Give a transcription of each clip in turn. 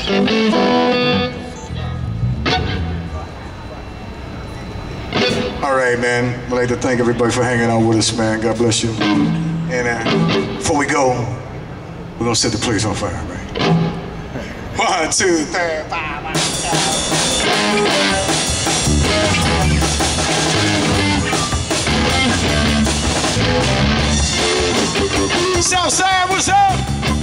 All right, man. I'd like to thank everybody for hanging out with us, man. God bless you. And before we go, we're gonna set the place on fire, right? 1, 2, 3, 4. Southside, what's up?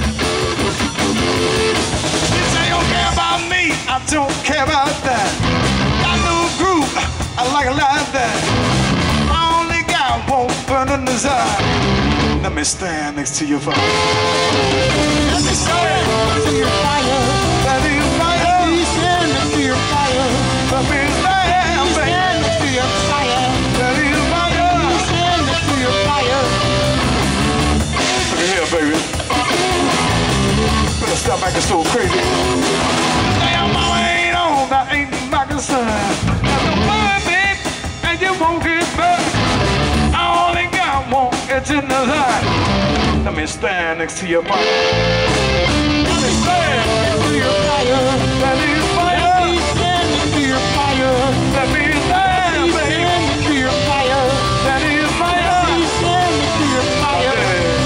You say you don't care about me, I don't care about that. Got no groove, I like it like that. I only got one burning desire. Let me stand next to your fire. Let me stand next to your fire. Let me stand next to your fire. Let me stand next to your fire. Let me stand next to your fire. Look at here, baby. Better stop acting so crazy. Damn, mama ain't on, that ain't my concern. That's the word, babe, and you won't get back. I only got one itch in the eye. Let me stand next to your fire. Let me stand next to your fire. Let me stand next to your fire. Let me stand next to your fire. Let me stand next to your fire.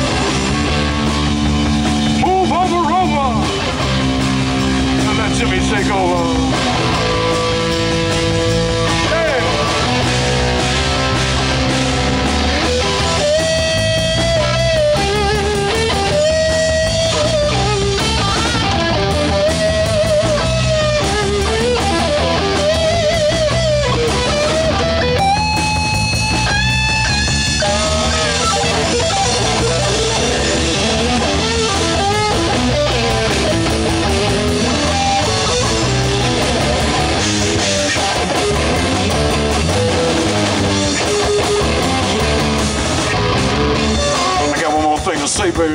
Move over. And let Jimmy take over. Say, baby.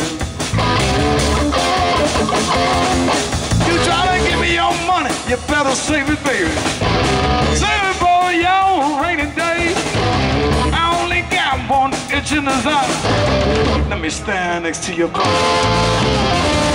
You try to give me your money, you better save it, baby. Save it for your rainy day. I only got one itch in the eye. Let me stand next to your car.